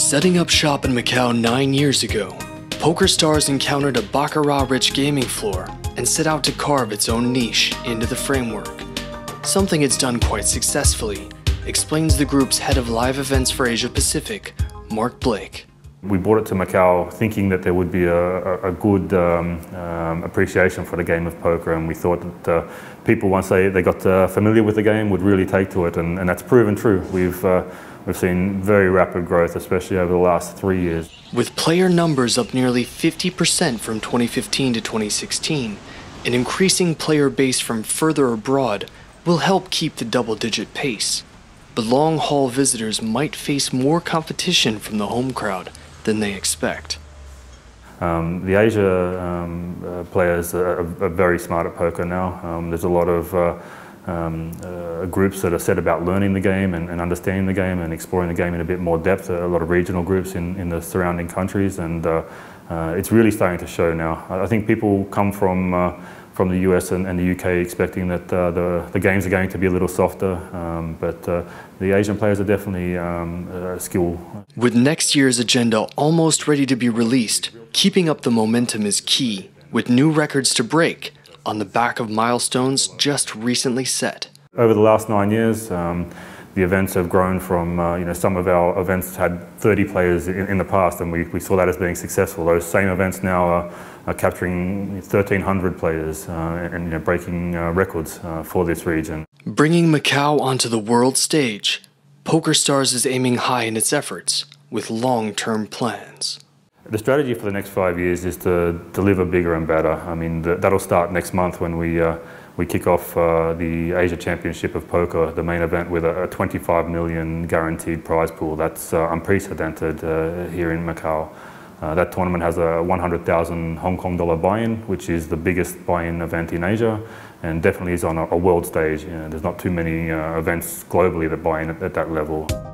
Setting up shop in Macau 9 years ago, PokerStars encountered a Baccarat-rich gaming floor and set out to carve its own niche into the framework. Something it's done quite successfully, explains the group's head of live events for Asia Pacific, Mark Blake. We brought it to Macau thinking that there would be a good appreciation for the game of poker, and we thought that people, once they got familiar with the game, would really take to it, and that's proven true. We've seen very rapid growth, especially over the last 3 years. With player numbers up nearly 50% from 2015 to 2016, an increasing player base from further abroad will help keep the double-digit pace. But long-haul visitors might face more competition from the home crowd than they expect. The Asia players are very smart at poker now. There's a lot of groups that are set about learning the game and understanding the game and exploring the game in a bit more depth. A lot of regional groups in the surrounding countries, and it's really starting to show now. I think people come from the US and the UK expecting that the games are going to be a little softer, but the Asian players are definitely skilled. With next year's agenda almost ready to be released, keeping up the momentum is key, with new records to break on the back of milestones just recently set. Over the last 9 years, the events have grown from, some of our events had 30 players in the past, and we saw that as being successful. Those same events now are capturing 1,300 players and breaking records for this region. Bringing Macau onto the world stage, PokerStars is aiming high in its efforts with long-term plans. The strategy for the next 5 years is to deliver bigger and better. I mean, that'll start next month when we kick off the Asia Championship of Poker, the main event, with a 25 million guaranteed prize pool. That's unprecedented here in Macau. That tournament has a 100,000 Hong Kong dollar buy-in, which is the biggest buy-in event in Asia, and definitely is on a world stage. There's not too many events globally that buy in at that level.